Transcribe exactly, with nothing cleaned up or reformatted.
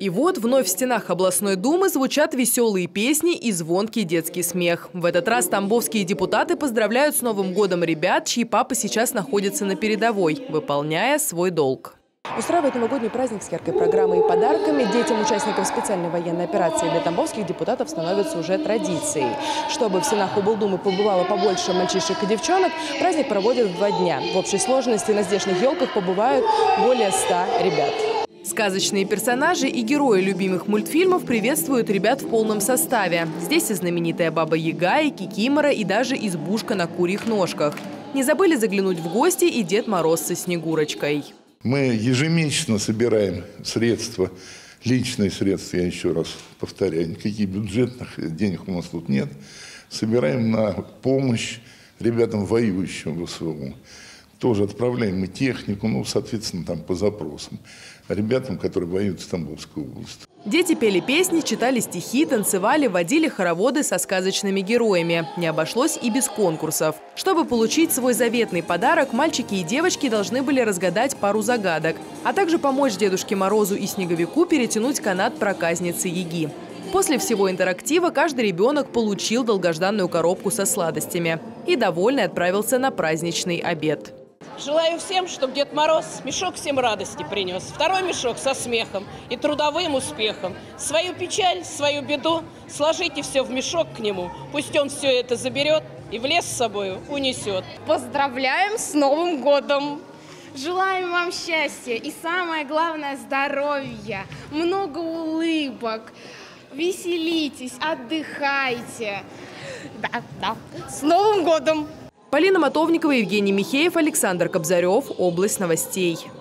И вот вновь в стенах областной думы звучат веселые песни и звонкий детский смех. В этот раз тамбовские депутаты поздравляют с Новым годом ребят, чьи папы сейчас находятся на передовой, выполняя свой долг. Устраивать новогодний праздник с яркой программой и подарками детям участников специальной военной операции для тамбовских депутатов становится уже традицией. Чтобы в стенах облдумы побывало побольше мальчишек и девчонок, праздник проводят в два дня. В общей сложности на здешних елках побывают более ста ребят. Сказочные персонажи и герои любимых мультфильмов приветствуют ребят в полном составе. Здесь и знаменитая Баба Яга, и Кикимора, и даже избушка на курьих ножках. Не забыли заглянуть в гости и Дед Мороз со Снегурочкой. Мы ежемесячно собираем средства, личные средства, я еще раз повторяю, никаких бюджетных денег у нас тут нет. Собираем на помощь ребятам, воюющим в ВСУ. Тоже отправляем мы технику, ну, соответственно, там по запросам. Ребятам, которые воюют в Тамбовской области. Дети пели песни, читали стихи, танцевали, водили хороводы со сказочными героями. Не обошлось и без конкурсов. Чтобы получить свой заветный подарок, мальчики и девочки должны были разгадать пару загадок, а также помочь Дедушке Морозу и Снеговику перетянуть канат проказницы Яги. После всего интерактива каждый ребенок получил долгожданную коробку со сладостями и довольный отправился на праздничный обед. Желаю всем, чтобы Дед Мороз мешок всем радости принес. Второй мешок со смехом и трудовым успехом. Свою печаль, свою беду сложите все в мешок к нему. Пусть он все это заберет и в лес с собой унесет. Поздравляем с Новым годом! Желаем вам счастья и, самое главное, здоровья, много улыбок. Веселитесь, отдыхайте. Да, да. С Новым годом! Полина Мотовникова, Евгений Михеев, Александр Кобзарев. Область новостей.